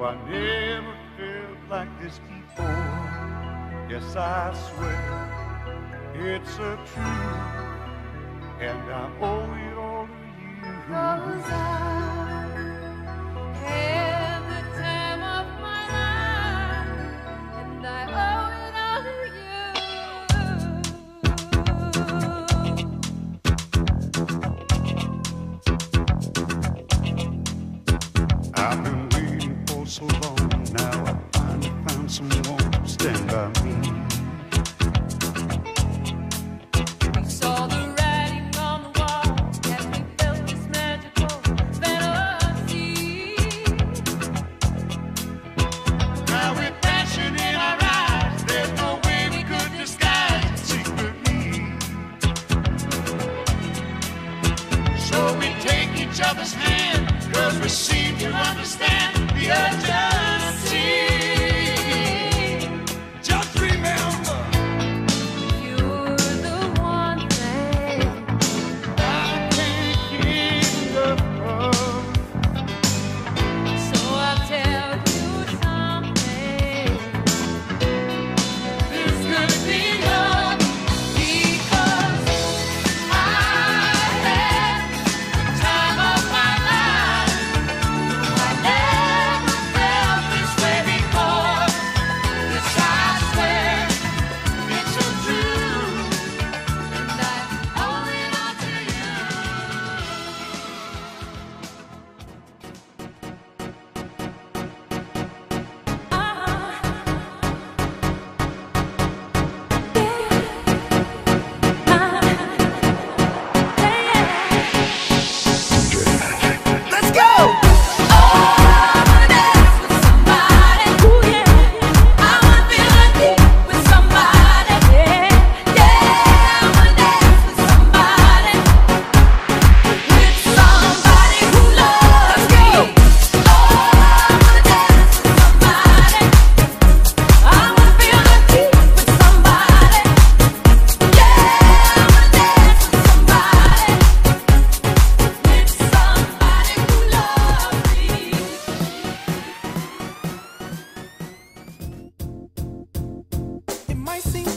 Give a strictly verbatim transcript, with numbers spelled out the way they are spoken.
I never felt like this before. Yes, I swear it's a truth, and I owe it all to you. 'Cause I had the time of my life, and I owe it all to you. I've been waiting for so long, now I finally found someone to stand by me. We saw the writing on the wall as we felt this magical fantasy. Now with passion in our eyes, there's no way we could disguise it secretly. So we take each other's hand, 'cause we seem to understand the urgency. Just remember, You're the one thing I can't get enough of. So I'll tell you something. This could be love, Because I had the time of my life. I never felt this way before. Yes, I swear it's a truth. and I owe it all to you. Let's go! It might seem